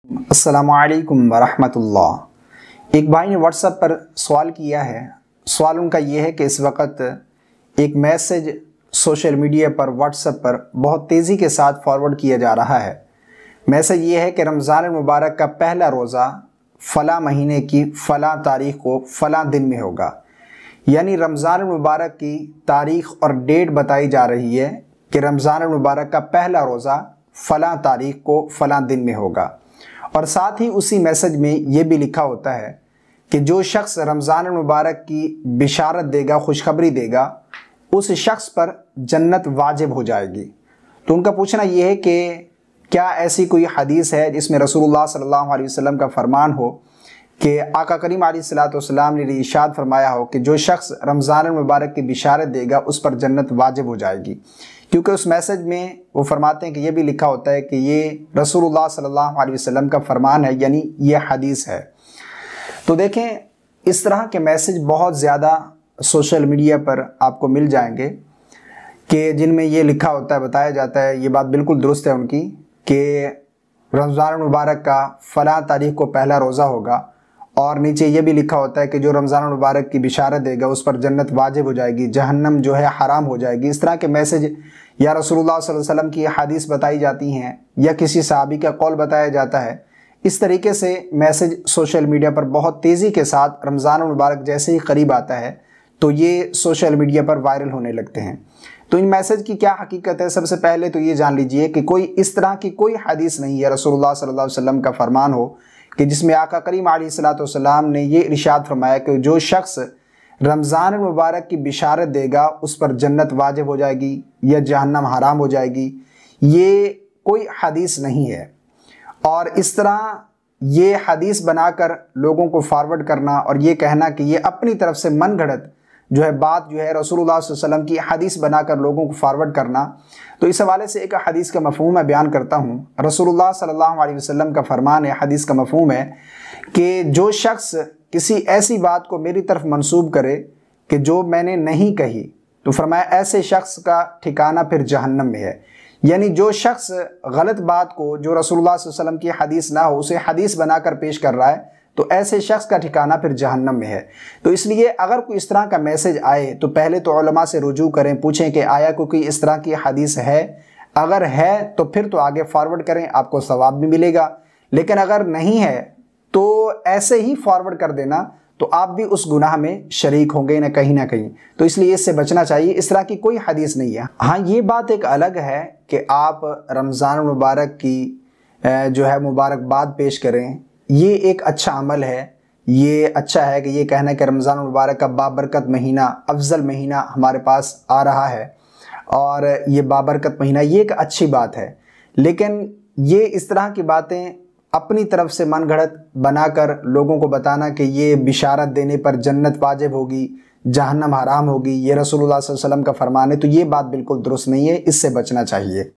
अस्सलामु अलैकुम वरहमतुल्लाह। एक भाई ने व्हाट्सएप पर सवाल किया है। सवाल उनका ये है कि इस वक्त एक मैसेज सोशल मीडिया पर व्हाट्सएप पर बहुत तेज़ी के साथ फॉरवर्ड किया जा रहा है। मैसेज ये है कि रमज़ान मुबारक का पहला रोज़ा फ़लाँ महीने की फ़लाँ तारीख़ को फ़लाँ दिन में होगा। यानी रमज़ान मुबारक की तारीख़ और डेट बताई जा रही है कि रमज़ान मुबारक का पहला रोज़ा फ़लाँ तारीख़ को फ़लाँ दिन में होगा। और साथ ही उसी मैसेज में ये भी लिखा होता है कि जो शख्स रमज़ान मुबारक की बिशारत देगा, खुशखबरी देगा, उस शख्स पर जन्नत वाजिब हो जाएगी। तो उनका पूछना ये है कि क्या ऐसी कोई हदीस है जिसमें रसूलुल्लाह सल्लल्लाहु अलैहि वसल्लम का फरमान हो कि आका करीम अलैहिस्सलाम ने इरशाद फरमाया हो कि जो शख्स रमज़ान मुबारक की बिशारत देगा उस पर जन्नत वाजिब हो जाएगी। क्योंकि उस मैसेज में वो फरमाते हैं कि ये भी लिखा होता है कि ये रसूलुल्लाह सल्लल्लाहु अलैहि वसल्लम का फरमान है, यानी ये हदीस है। तो देखें, इस तरह के मैसेज बहुत ज़्यादा सोशल मीडिया पर आपको मिल जाएंगे कि जिनमें ये लिखा होता है, बताया जाता है, ये बात बिल्कुल दुरुस्त है उनकी, कि रमज़ान मुबारक का फ़लाँ तारीख़ को पहला रोज़ा होगा और नीचे ये भी लिखा होता है कि जो रमज़ान मुबारक की बिशारत देगा उस पर जन्नत वाजिब हो जाएगी, जहन्नम जो है हराम हो जाएगी। इस तरह के मैसेज या रसूलुल्लाह सल्लल्लाहु अलैहि वसल्लम की हदीस बताई जाती हैं या किसी सहाबी का कौल बताया जाता है। इस तरीके से मैसेज सोशल मीडिया पर बहुत तेज़ी के साथ रमज़ान मुबारक जैसे ही करीब आता है तो ये सोशल मीडिया पर वायरल होने लगते हैं। तो इन मैसेज की क्या हकीकत है, सबसे पहले तो ये जान लीजिए कि कोई इस तरह की कोई हदीस नहीं है रसूलुल्लाह सल्लल्लाहु अलैहि वसल्लम का फरमान हो कि जिसमें आका करीम अलैहिस्सलाम ने ये इरशाद फरमाया कि जो शख्स रमज़ान मुबारक की बिशारत देगा उस पर जन्नत वाजिब हो जाएगी या जहन्नम हराम हो जाएगी। ये कोई हदीस नहीं है। और इस तरह ये हदीस बनाकर लोगों को फॉरवर्ड करना और ये कहना कि ये अपनी तरफ से मन गढ़ंत जो है बात जो है रसूलुल्लाह सल्लल्लाहु अलैहि वसल्लम की हदीस बनाकर लोगों को फॉरवर्ड करना, तो इस हवाले से एक हदीस का मफ़हूम मैं बयान करता हूँ। रसूलुल्लाह सल्लल्लाहु अलैहि वसल्लम का फरमान है, हदीस का मफ़हूम है कि जो शख्स किसी ऐसी बात को मेरी तरफ मंसूब करे कि जो मैंने नहीं कही, तो फरमाया ऐसे शख्स का ठिकाना फिर जहन्नम में है। यानी जो शख्स गलत बात को जो रसूलुल्लाह सल्लल्लाहु अलैहि वसल्लम की हदीस ना हो उसे हदीस बनाकर पेश कर रहा है तो ऐसे शख्स का ठिकाना फिर जहन्नम में है। तो इसलिए अगर कोई इस तरह का मैसेज आए तो पहले तो उलमा से रुजू करें, पूछें कि आया कोई इस तरह की हदीस है। अगर है तो फिर तो आगे फॉरवर्ड करें, आपको सवाब भी मिलेगा। लेकिन अगर नहीं है तो ऐसे ही फॉरवर्ड कर देना तो आप भी उस गुनाह में शरीक होंगे ना कहीं। तो इसलिए इससे बचना चाहिए। इस तरह की कोई हदीस नहीं है। हाँ, ये बात एक अलग है कि आप रमज़ान मुबारक की जो है मुबारकबाद पेश करें, ये एक अच्छा अमल है। ये अच्छा है कि ये कहना कि रमज़ान मुबारक का बाबरकत महीना, अफजल महीना हमारे पास आ रहा है और ये बाबरकत महीना, ये एक अच्छी बात है। लेकिन ये इस तरह की बातें अपनी तरफ से मन गढ़ंत बनाकर लोगों को बताना कि ये बिशारत देने पर जन्नत वाजिब होगी, जहन्नम हराम होगी, ये रसूलुल्लाह सल्लल्लाहु अलैहि वसल्लम का फरमान है, तो ये बात बिल्कुल दुरुस्त नहीं है। इससे बचना चाहिए।